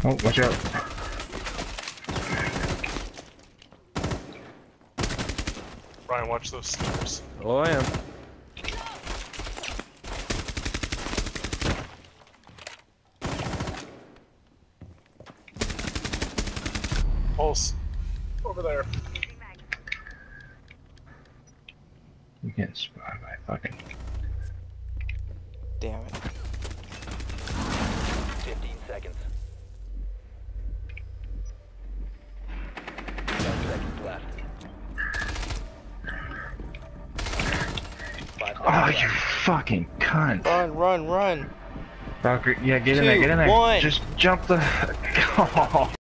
Oh, watch out. Ryan, watch those stairs. Oh, I am. Pulse. Over there. You get spotted by fucking. Damn it. 15 seconds. 10 seconds left. 5 seconds Oh, left. you fucking cunt. Run, run, run. Valkyrie, yeah, get in 2, there, get in there. 1. Just jump the. Oh.